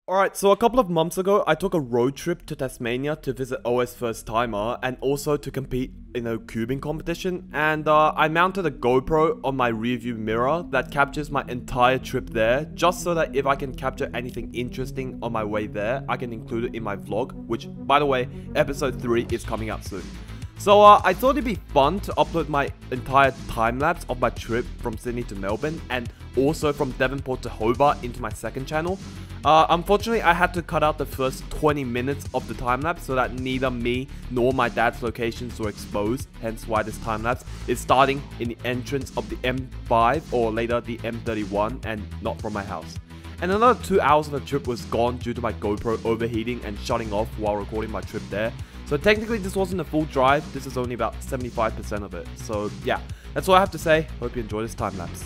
Alright, so a couple of months ago, I took a road trip to Tasmania to visit OS First Timer and also to compete in a cubing competition, and I mounted a GoPro on my rearview mirror that captures my entire trip there, just so that if I can capture anything interesting on my way there, I can include it in my vlog, which, by the way, episode 3 is coming out soon. So I thought it'd be fun to upload my entire time-lapse of my trip from Sydney to Melbourne and also from Devonport to Hobart into my second channel. Unfortunately, I had to cut out the first 20 minutes of the time-lapse so that neither me nor my dad's locations were exposed, hence why this time-lapse is starting in the entrance of the M5 or later the M31 and not from my house. And another 2 hours of the trip was gone due to my GoPro overheating and shutting off while recording my trip there. So technically this wasn't a full drive, this is only about 75% of it. So yeah, that's all I have to say. Hope you enjoy this time-lapse.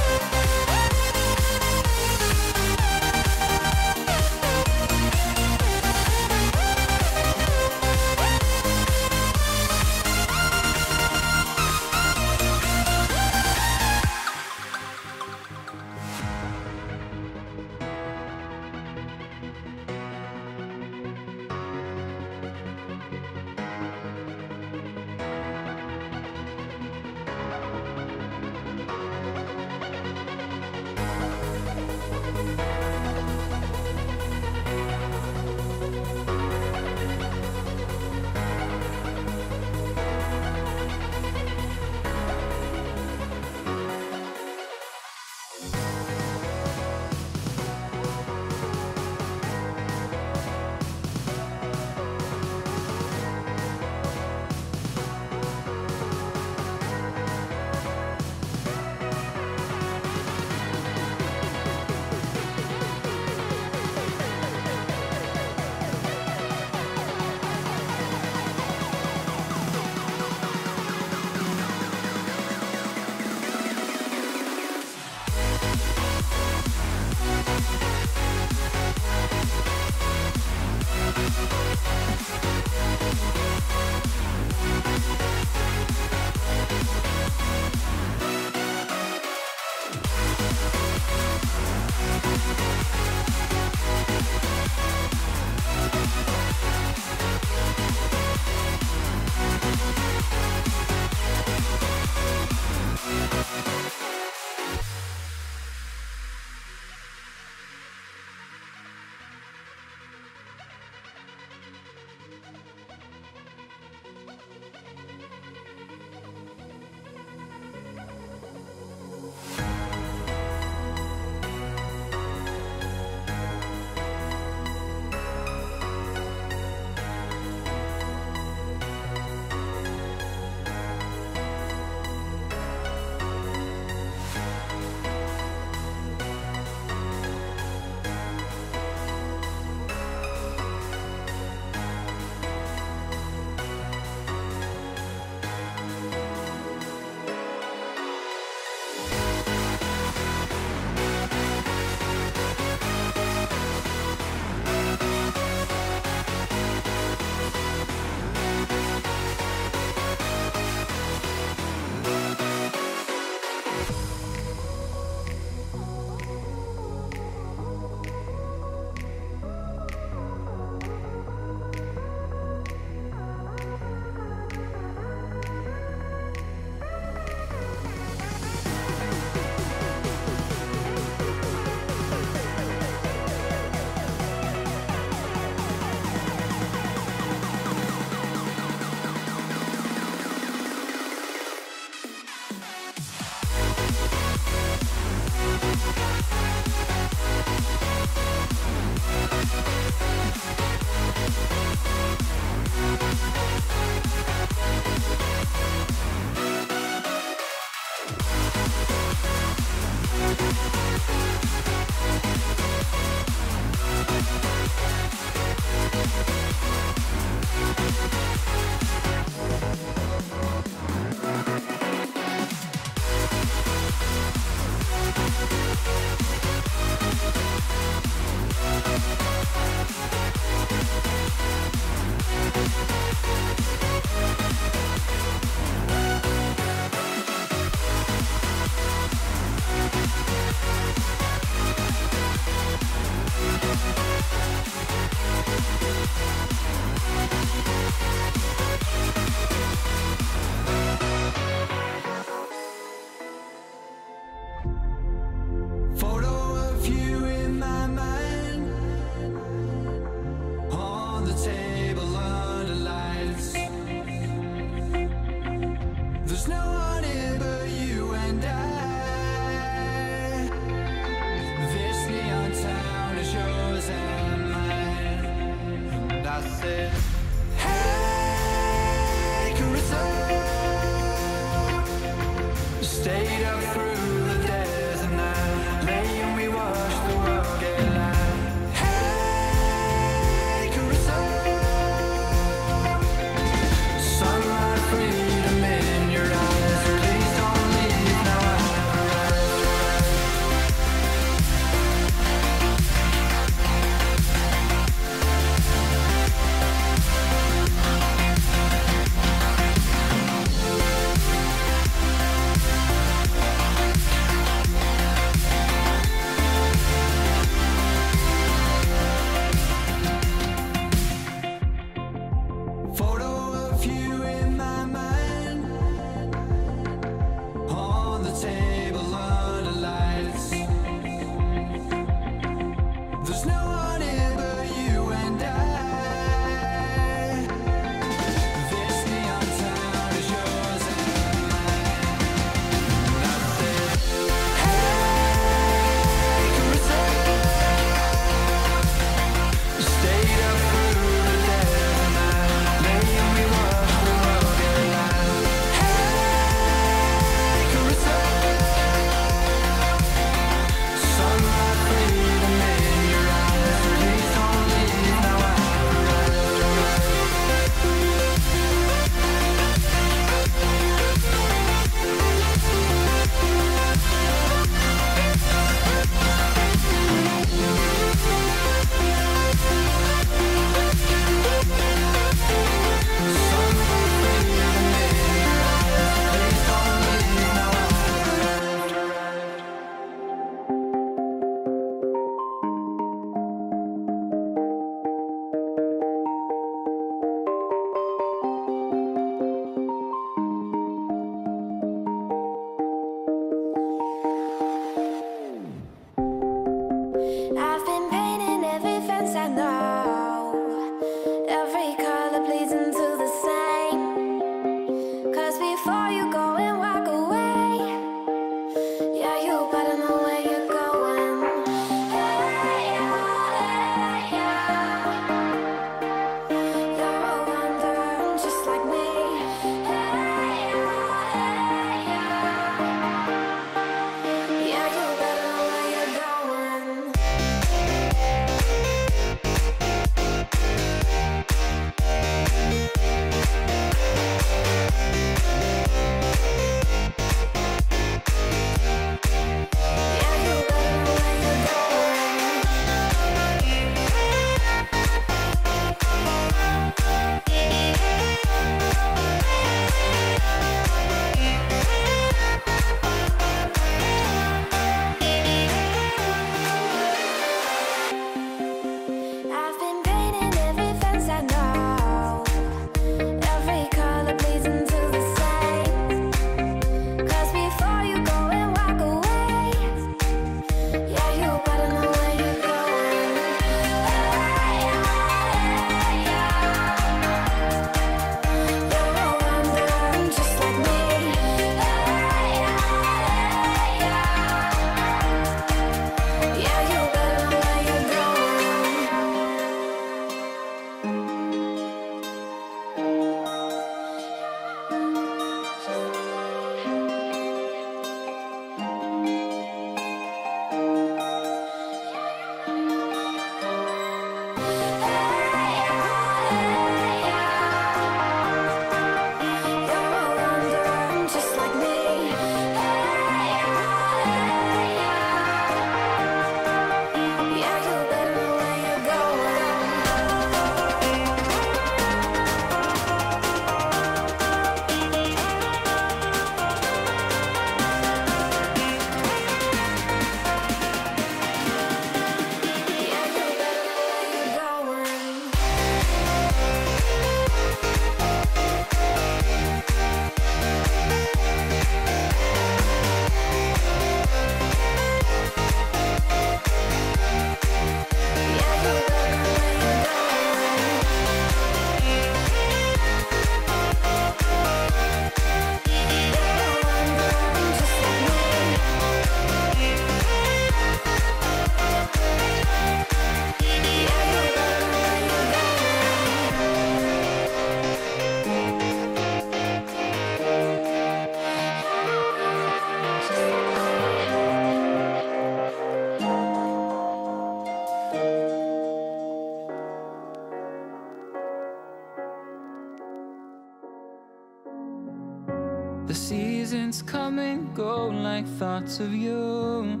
seasons come and go like thoughts of you.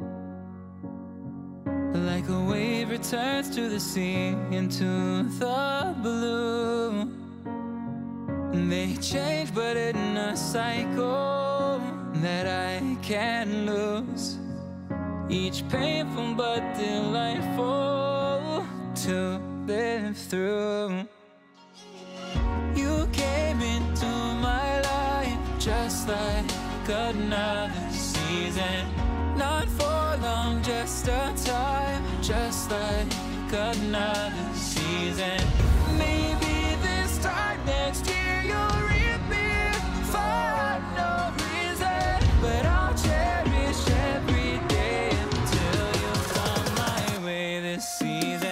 Like a wave returns to the sea, into the blue. They change but in a cycle that I can't lose. Each painful but delightful to live through. You came into my life just like another season. Not for long, just a time, just like another season. Maybe this time next year you'll reappear for no reason, but I'll cherish every day until you come my way this season.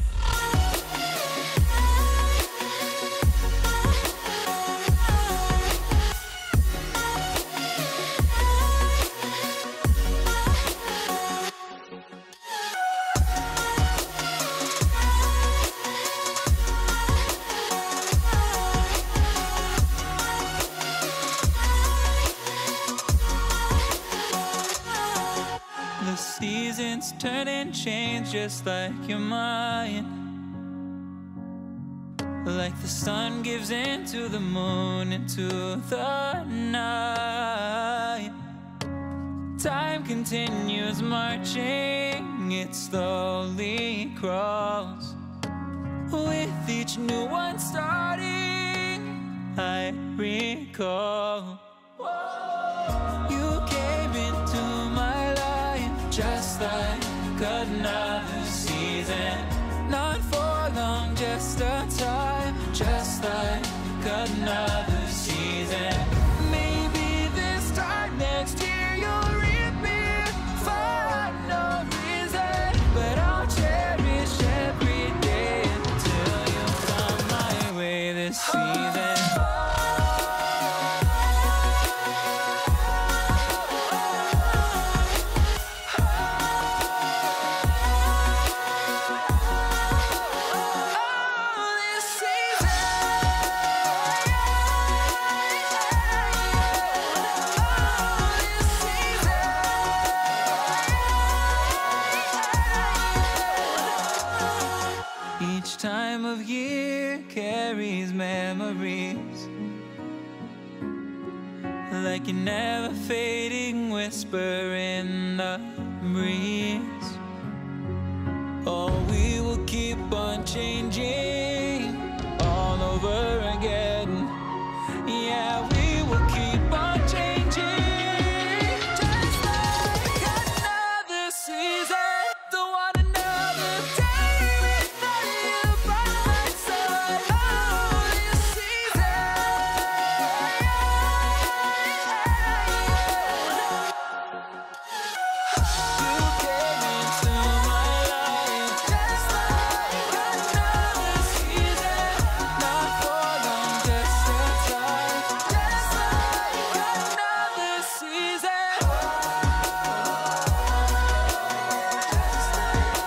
Seasons turn and change just like your mind. Like the sun gives into the moon, into the night. Time continues marching, it slowly crawls. With each new one starting, I recall. You came into my life just like another season. Not for long, just a time, just like another season. Maybe this time next year you'll reappear for no reason, but I'll cherish every day until you come my way this season. Time of year carries memories like a never fading whisper in the breeze. Oh, we will keep on changing all over again. Yeah, we will keep on changing just like another season. Don't want another day without you by my side. Oh, this season. You came into my life just like another season. Not for long, just a time, just like another season. Just like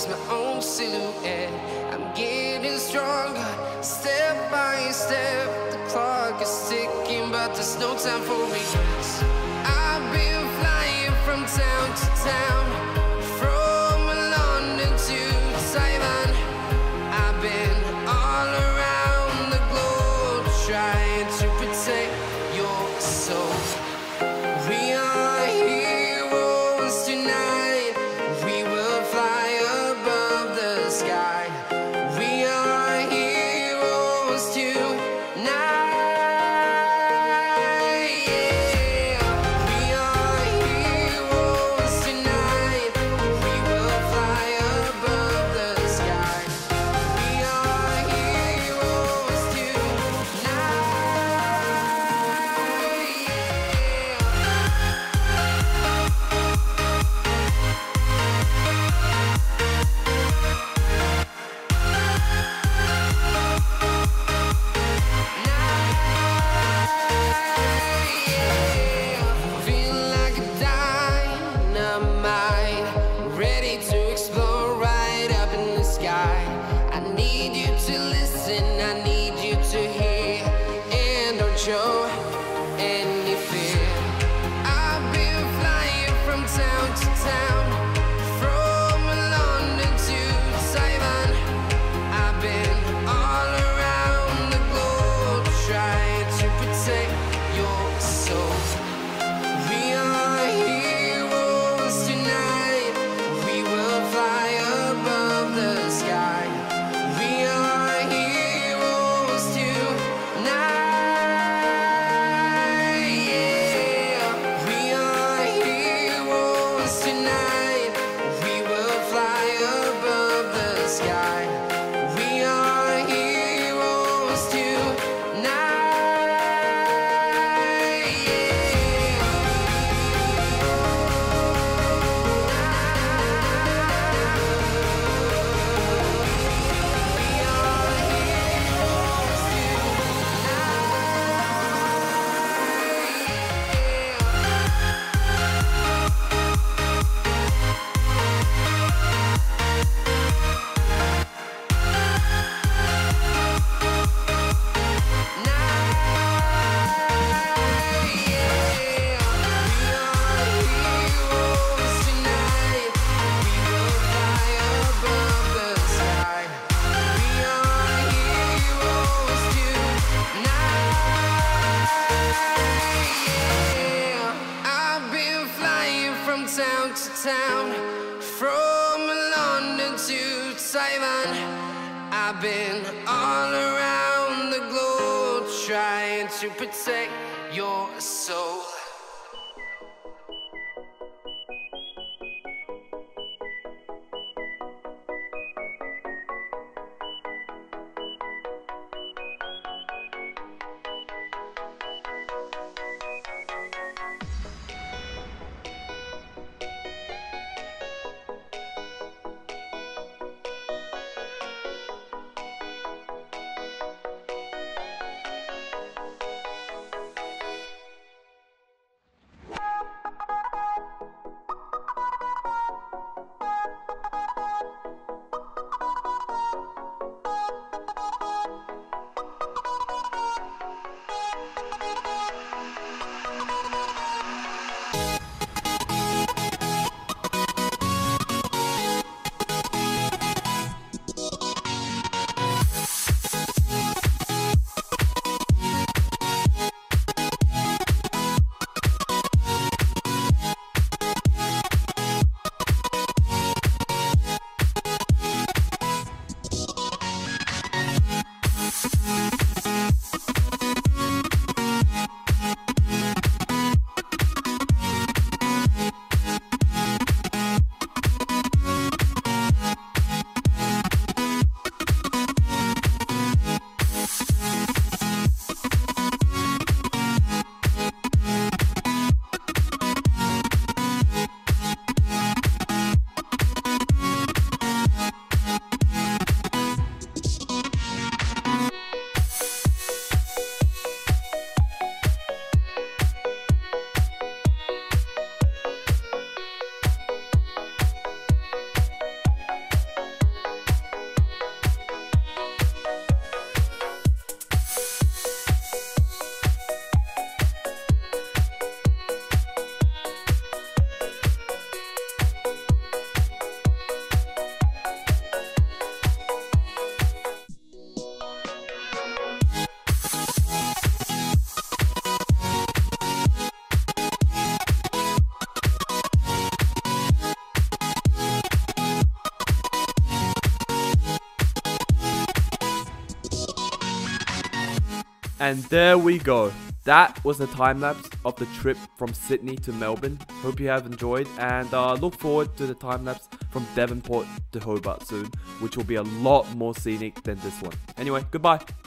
lose my own silhouette. I'm getting stronger, step by step. The clock is ticking, but there's no time for regrets. I've been flying from town to town, from London to Taiwan. I've been all around the globe, trying to protect your soul. We are heroes tonight. We will fly above the sky. We are heroes tonight. Yeah. We are heroes tonight. We will fly above the sky. We are heroes tonight. Feel like a dynamite, ready to explode right up in the sky. I need you to listen, I need you to hear, and don't show any fear. I've been flying from town to town, from London to Taiwan. I've been all around the globe, trying to protect your soul. We are heroes tonight. We will fly above the sky. We are heroes tonight. Yeah. We are heroes tonight. We will fly above the sky. We are heroes tonight. I've been flying from town to town, from London to Taiwan. I've been all around the globe, trying to protect your soul. And there we go. That was a time lapse of the trip from Sydney to Melbourne. Hope you have enjoyed, and look forward to the time lapse from Devonport to Hobart soon, which will be a lot more scenic than this one. Anyway, goodbye.